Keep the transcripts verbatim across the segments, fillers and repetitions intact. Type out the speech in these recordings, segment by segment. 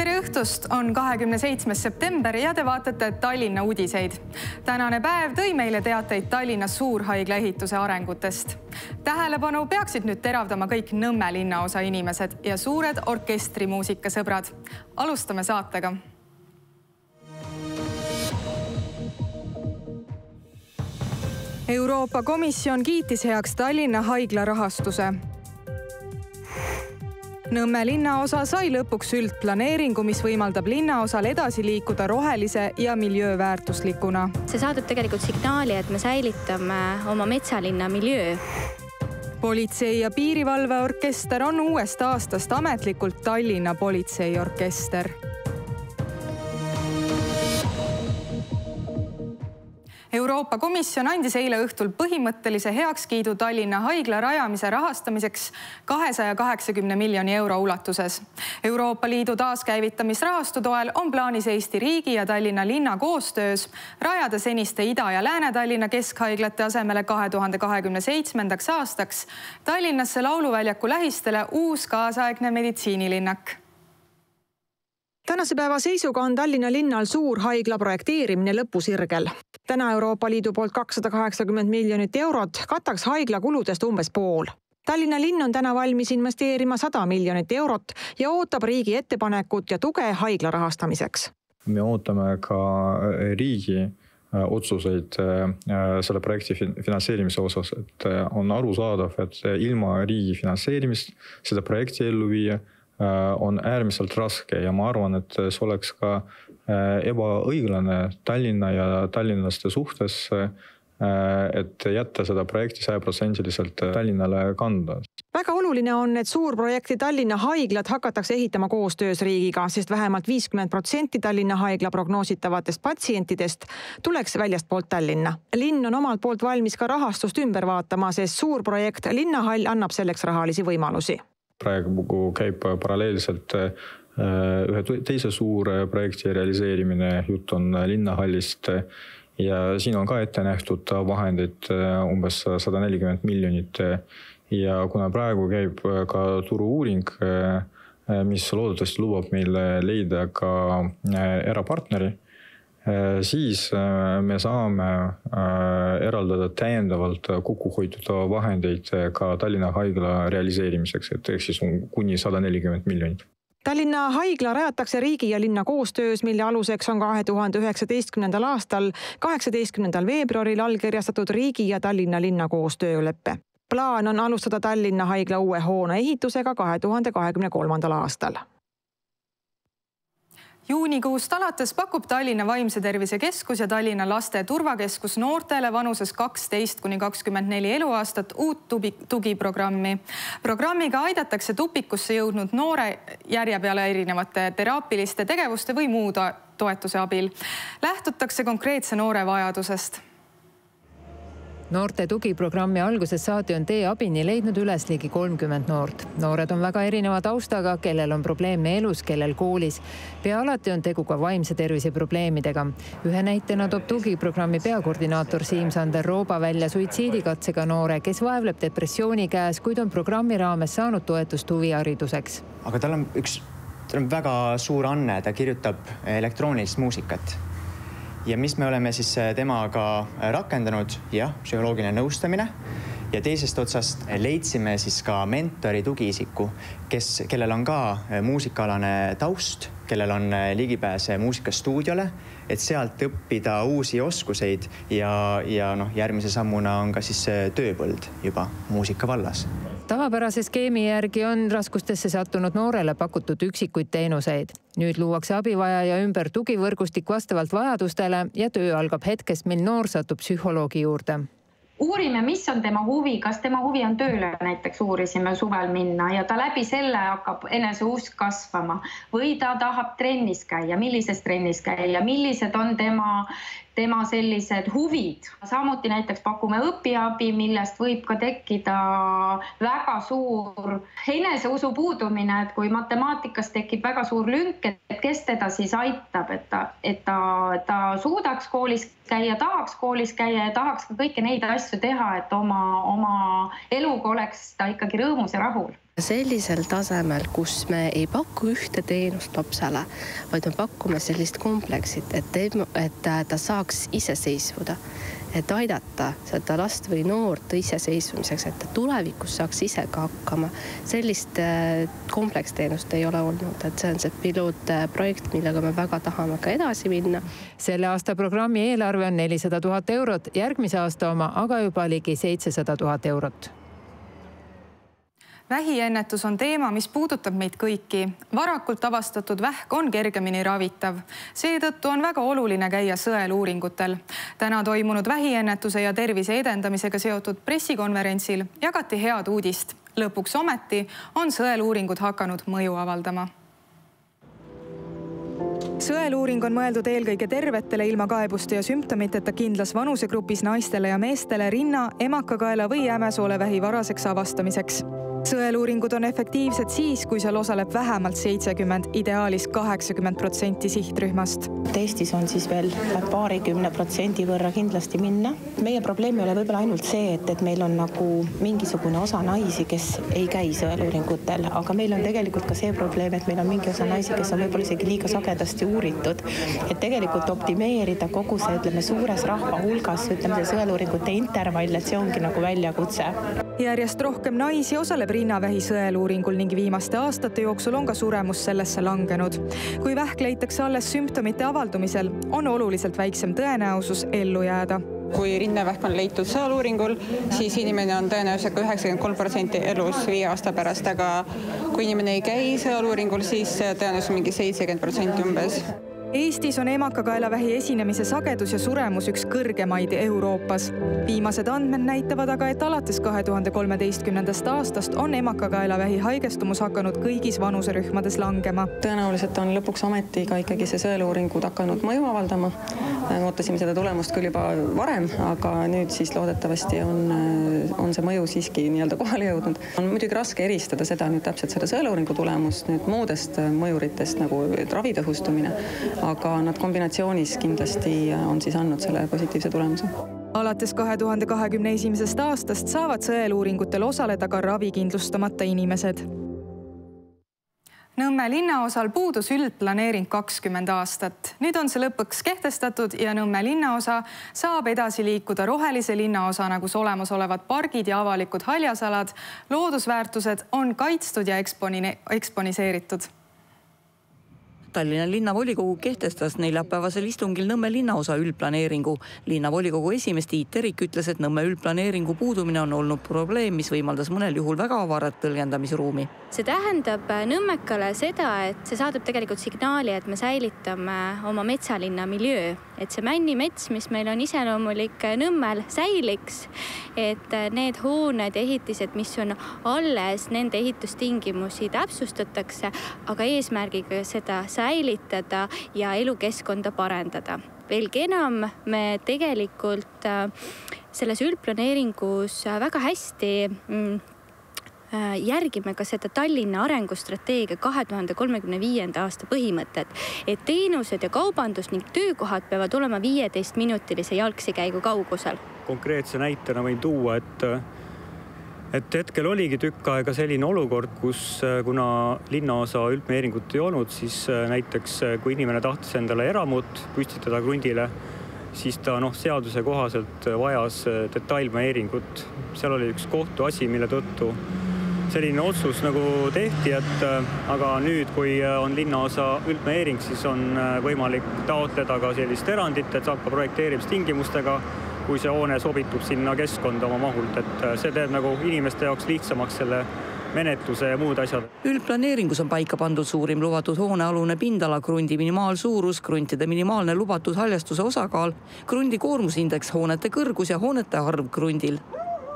tere õhtust, on kahekümne seitsmes september ja te vaatate Tallinna uudiseid. Tänane päev tõi meile teateid Tallinna suurhaigla ehituse arengutest. Tähelepanu peaksid nüüd teravdama kõik Nõmme linnaosa inimesed ja suured orkestrimuusikasõbrad. Alustame saatega. Euroopa Komisjon kiitis heaks Tallinna haigla rahastuse. Nõmme linnaosa sai lõpuks üldplaneeringu, mis võimaldab linnaosal edasi liikuda rohelise ja miljööväärtuslikuna. See saadab tegelikult signaali, et me säilitame oma metsalinna miljöö. Politsei- ja piirivalveorkester on uuest aastast ametlikult Tallinna politseiorkester. Euroopa Komisjon andis eile õhtul põhimõttelise heakskiidu Tallinna haigla rajamise rahastamiseks kahesaja kaheksakümne miljoni euro ulatuses. Euroopa Liidu taaskäivitamisrahastu toel on plaanis Eesti riigi ja Tallinna linna koostöös rajada seniste Ida- ja Lääne-Tallinna keskhaiglate asemele kahe tuhande kahekümne seitsmendaks aastaks Tallinnasse Lauluväljaku lähistele uus kaasaegne meditsiinilinnak. Tänase päeva seisuga on Tallinna linnal suurhaigla projekteerimine lõpusirgel. Täna Euroopa Liidu poolt kakssada kaheksakümmend miljonit eurot kataks haigla kuludest umbes pool. Tallinna linn on täna valmis investeerima sada miljonit eurot ja ootab riigi ettepanekut ja tuge haigla rahastamiseks. Me ootame ka riigi otsuseid selle projekti finantseerimise osas, et on arusaadav, et ilma riigi finantseerimist seda projekti ellu viia on äärmiselt raske ja ma arvan, et see oleks ka ebaõiglane Tallinna ja tallinlaste suhtes, et jätta seda projekti sajaprotsendiliselt Tallinnale kanda. Väga oluline on, et suurprojekti Tallinna haiglat hakatakse ehitama koostöös riigiga, sest vähemalt viiskümmend protsenti Tallinna haigla prognoositavatest patsientidest tuleks väljastpoolt Tallinna. Linn on omalt poolt valmis ka rahastust ümber vaatama, sest suurprojekt Linnahall annab selleks rahalisi võimalusi. Praegu käib paralleelselt ühe teise suure projekti realiseerimine, jutt on Linnahallist ja siin on ka ette nähtud vahendid umbes sada nelikümmend miljonit ja kuna praegu käib ka turu-uuring, mis loodetavasti lubab meile leida ka erapartneri, siis me saame eraldada täiendavalt kokkuhoitud vahendeid ka Tallinna haigla realiseerimiseks, et ehk siis kuni sada nelikümmend miljonit. Tallinna haigla rajatakse riigi ja linna koostöös, mille aluseks on kahe tuhande üheksateistkümnendal aastal kaheksateistkümnendal veebruaril allkirjastatud riigi ja Tallinna linna koostööleppe. Plaan on alustada Tallinna haigla uue hoone ehitusega kahe tuhande kahekümne kolmandal aastal. Juunikuust alates pakub Tallinna Vaimse Tervise Keskus ja Tallinna Laste Turvakeskus noortele vanuses kaksteist kuni kakskümmend neli eluaastat uut tugiprogrammi. Programmiga aidatakse tupikusse jõudnud noore järje peale erinevate teraapiliste tegevuste või muu toetuse abil. Lähtutakse konkreetse noore vajadusest. Noorte tugiprogrammi alguses saati on tee abini leidnud üles ligi kolmkümmend noort. Noored on väga erineva taustaga, kellel on probleeme elus, kellel koolis. Pea alati on tegu ka vaimse tervise probleemidega. Ühe näitena toob tugiprogrammi peakoordinaator Siim-Sander Rooba välja suitsiidikatsega noore, kes vaevleb depressiooni käes, kuid on programmi raames saanud toetust huvihariduseks. Aga tal on üks tal on väga suur anne, ta kirjutab elektroonilist muusikat. Ja mis me oleme siis temaga rakendanud, jah, psühholoogiline nõustamine ja teisest otsast leidsime siis ka mentori tugiisiku, kes, kellel on ka muusikaalane taust, kellel on ligipääs muusikastuudiole, et sealt õppida uusi oskuseid ja, ja noh, järgmise sammuna on ka siis tööpõld juba muusika vallas. Tavapärase skeemi järgi on raskustesse sattunud noorele pakutud üksikuid teenuseid. Nüüd luuakse abivajaja ümber tugivõrgustik vastavalt vajadustele ja töö algab hetkest, mil noor satub psühholoogi juurde. Uurime, mis on tema huvi, kas tema huvi on tööle näiteks uurisime suvel minna ja ta läbi selle hakkab enese usk kasvama või ta tahab trennis käia, millises trennis käia, millised on tema, tema sellised huvid. Samuti näiteks pakume õpiabi, millest võib ka tekkida väga suur eneseusu puudumine, et kui matemaatikas tekib väga suur lünk, et kes teda siis aitab, et ta, et ta, ta suudaks koolis käia, tahaks koolis käia ja tahaks ka kõiki neid asju teha, et oma, oma eluga oleks ta ikkagi rõõmus ja rahul. Sellisel tasemel, kus me ei paku ühte teenust lapsele, vaid me pakume sellist kompleksit, et, et ta saaks iseseisvuda, et aidata seda last või noort iseseisvumiseks, et ta tulevikus saaks ise ka hakkama. Sellist kompleksteenust ei ole olnud, et see on see pilootprojekt, millega me väga tahame ka edasi minna. Selle aasta programmi eelarve on nelisada tuhat eurot, järgmise aasta oma aga juba ligi seitsesada tuhat eurot. Vähiennetus on teema, mis puudutab meid kõiki. Varakult avastatud vähk on kergemini ravitav. Seetõttu on väga oluline käia sõeluuringutel. Täna toimunud vähiennetuse ja tervise edendamisega seotud pressikonverentsil jagati head uudist. Lõpuks ometi on sõeluuringud hakanud mõju avaldama. Sõeluuring on mõeldud eelkõige tervetele ilma kaebuste ja sümptomiteta kindlas vanusegrupis naistele ja meestele rinna, emakakaela või jämesoolevähi varaseks avastamiseks. Sõeluuringud on efektiivsed siis, kui seal osaleb vähemalt seitsekümmend, ideaalis kaheksakümmend protsenti sihtrühmast. Eestis on siis veel paarikümne protsendi võrra kindlasti minna. Meie probleem ei ole võib-olla ainult see, et, et meil on nagu mingisugune osa naisi, kes ei käi sõeluuringutel, aga meil on tegelikult ka see probleem, et meil on mingi osa naisi, kes on võib-olla isegi liiga sagedasti uuritud. Et tegelikult optimeerida kogu see, ütleme, suures rahva hulgas, ütleme, see sõeluuringute intervall, et see ongi nagu väljakutse. Järjest rohkem naisi osaleb rinnavähi sõeluuringul ning viimaste aastate jooksul on ka suremus sellesse langenud. Kui vähk leitakse alles sümptomite avaldumisel, on oluliselt väiksem tõenäosus ellu jääda. Kui rinnavähk on leitud sõeluuringul, siis inimene on tõenäoliselt üheksakümmend kolm protsenti elus viie aasta pärast, aga kui inimene ei käi sõeluuringul, siis tõenäoliselt mingi seitsekümmend protsenti umbes. Eestis on emakakaelavähi esinemise sagedus ja suremus üks kõrgemaid Euroopas. Viimased andmed näitavad aga, et alates kahe tuhande kolmeteistkümnendast aastast on emakakaelavähi haigestumus hakanud kõigis vanuserühmades langema. Tõenäoliselt on lõpuks ometi ka ikkagi see sõeluuringud hakanud mõju avaldama. Ootasime seda tulemust küll juba varem, aga nüüd siis loodetavasti on, on see mõju siiski nii-öelda kohale jõudnud. On muidugi raske eristada seda nüüd täpselt seda sõeluuringu tulemust nüüd muudest mõjuritest nagu ravitõhustumine, aga nad kombinatsioonis kindlasti on siis andnud selle positiivse tulemuse. Alates kahe tuhande kahekümne esimesest aastast saavad sõeluuringutel osaleda ka ravikindlustamata inimesed. Nõmme linnaosal puudus üldplaneering kakskümmend aastat. Nüüd on see lõpuks kehtestatud ja Nõmme linnaosa saab edasi liikuda rohelise linnaosana, kus olemasolevad pargid ja avalikud haljasalad, loodusväärtused on kaitstud ja eksponiseeritud. Tallinna linnavolikogu kehtestas neljapäevasel istungil Nõmme linnaosa üldplaneeringu. Linnavolikogu esimees Tiit Terik ütles, et Nõmme üldplaneeringu puudumine on olnud probleem, mis võimaldas mõnel juhul väga avarat tõlgendamisruumi. See tähendab Nõmmekale seda, et see saadab tegelikult signaali, et me säilitame oma metsalinna miljöö. Et see männimets, mis meil on iseloomulik Nõmmel, säiliks. Et need hooned ja ehitised, mis on alles, nende ehitustingimusi täpsustatakse, aga eesmärgiga seda säilitada ja elukeskkonda parendada. Veelgi enam, me tegelikult selles üldplaneeringus väga hästi järgime ka seda Tallinna arengustrateegia kahe tuhande kolmekümne viienda aasta põhimõtet, et teenused ja kaubandus ning töökohad peavad olema viieteist minutilise jalgsikäigu kaugusel. Konkreetse näitena võin tuua, et Et hetkel oligi tükk aega selline olukord, kus kuna linnaosa üldplaneeringut ei olnud, siis näiteks kui inimene tahtis endale eramut püstitada krundile, siis ta noh, seaduse kohaselt vajas detailplaneeringut. Seal oli üks kohtuasi, mille tõttu selline otsus nagu tehti, et aga nüüd, kui on linnaosa üldplaneering, siis on võimalik taotleda ka sellist erandit, et saab ka projekteerimistingimustega, kui see hoone sobitub sinna keskkonda oma mahult, et see teeb nagu inimeste jaoks lihtsamaks selle menetluse ja muud asjad. Üldplaneeringus on paika pandud suurim lubatud hoonealune pindala, krundi minimaalsuurus, kruntide minimaalne lubatud haljastuse osakaal, krundi koormusindeks, hoonete kõrgus ja hoonete arv krundil.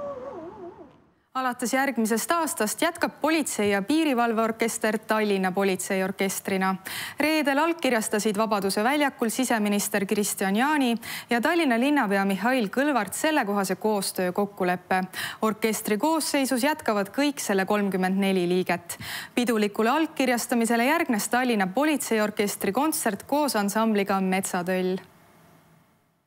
Alates järgmisest aastast jätkab politsei- ja piirivalveorkester Tallinna politseiorkestrina. Reedel allkirjastasid Vabaduse väljakul siseminister Kristian Jaani ja Tallinna linnapea Mihhail Kõlvart sellekohase koostöö kokkuleppe. Orkestri koosseisus jätkavad kõik selle kolmkümmend neli liiget. Pidulikule allkirjastamisele järgnes Tallinna politseiorkestri kontsert koos ansambliga Metsatöll.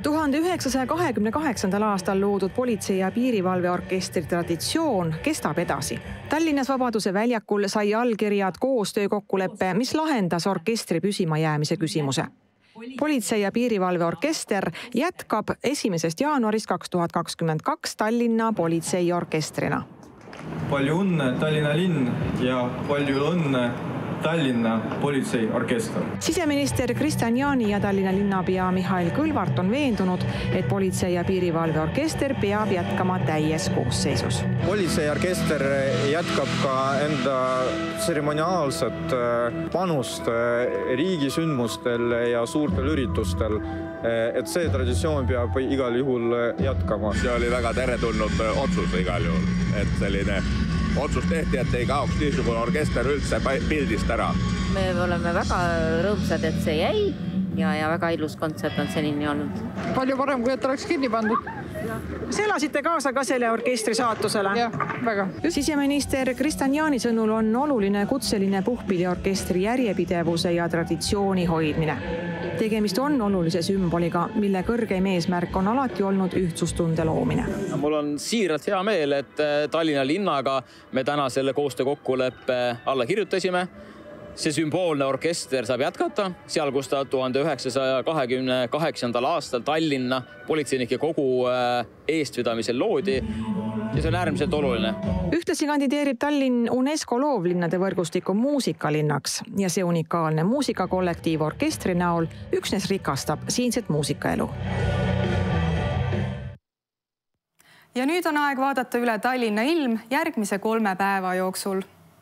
tuhande üheksasaja kahekümne kaheksandal aastal loodud politsei- ja piirivalveorkestri traditsioon kestab edasi. Tallinnas Vabaduse väljakul sai allkirjad koostöökokkuleppe, mis lahendas orkestri püsimajäämise küsimuse. Politsei- ja piirivalveorkester jätkab esimesest jaanuarist kaks tuhat kakskümmend kaks Tallinna politseiorkestrina. Palju õnne Tallinna linn ja palju õnne Tallinna politseiorkester. Siseminister Kristian Jaani ja Tallinna linnapea Mihhail Kõlvart on veendunud, et politsei- ja piirivalveorkester peab jätkama täies koosseisus. Politseiorkester jätkab ka enda tseremoniaalset panust riigisündmustel ja suurtel üritustel. Et see traditsioon peab igal juhul jätkama. See oli väga teretulnud otsus igal juhul, et selline otsus tehti, et ei kaoks niisugune orkester üldse pildist ära. Me oleme väga rõõmsad, et see jäi ja, ja väga ilus kontsert on senini olnud. Palju parem, kui et oleks kinni pandud. Kas elasite kaasa ka selle orkestri saatusele? Jah, väga. Siseminister Kristian Jaani sõnul on oluline kutseline puhkpilliorkestri järjepidevuse ja traditsiooni hoidmine. Tegemist on olulise sümboliga, mille kõrgeim eesmärk on alati olnud ühtsustunde loomine. Mul on siiralt hea meel, et Tallinna linnaga me täna selle koostöökokkuleppe alla kirjutasime. See sümboolne orkester saab jätkata, seal kus ta tuhande üheksasaja kahekümne kaheksandal aastal Tallinna politseinike kogu eestvedamisel loodi ja see on äärmiselt oluline. Ühtlasi kandideerib Tallinn UNESCO loovlinnade võrgustiku muusikalinnaks ja see unikaalne muusikakollektiiv orkestri näol üksnes rikastab siinset muusikaelu. Ja nüüd on aeg vaadata üle Tallinna ilm järgmise kolme päeva jooksul.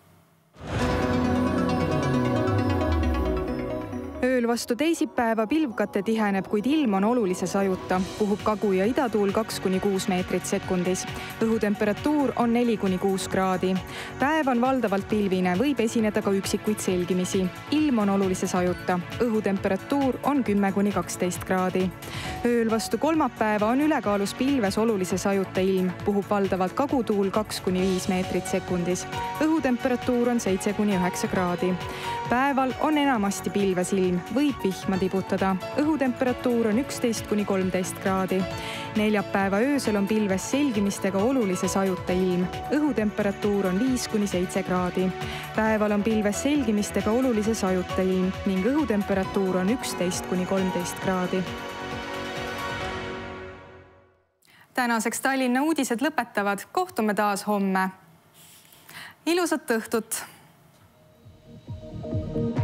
Ööl vastu teisipäeva pilvkate tiheneb, kuid ilm on olulise sajuta. Puhub kagu- ja idatuul kaks kuni kuus meetrit sekundis. Õhutemperatuur on neli kuni kuus kraadi. Päev on valdavalt pilvine, võib esineda ka üksikuid selgimisi. Ilm on olulise sajuta. Õhutemperatuur on kümme kuni kaksteist kraadi. Ööl vastu kolmapäeva on ülekaalus pilves olulise sajuta ilm. Puhub valdavalt kagutuul kaks kuni viis meetrit sekundis. Õhutemperatuur on seitse kuni üheksa kraadi. Päeval on enamasti pilves ilm, võib vihma tibutada. Õhutemperatuur on üksteist kuni kolmteist kraadi. Neljapäeva öösel on pilves selgimistega olulise sajuta ilm. Õhutemperatuur on viis kuni seitse kraadi. Päeval on pilves selgimistega olulise sajuta ilm ning õhutemperatuur on üksteist kuni kolmteist kraadi. Tänaseks Tallinna uudised lõpetavad. Kohtume taas homme. Ilusat õhtut! Thank you.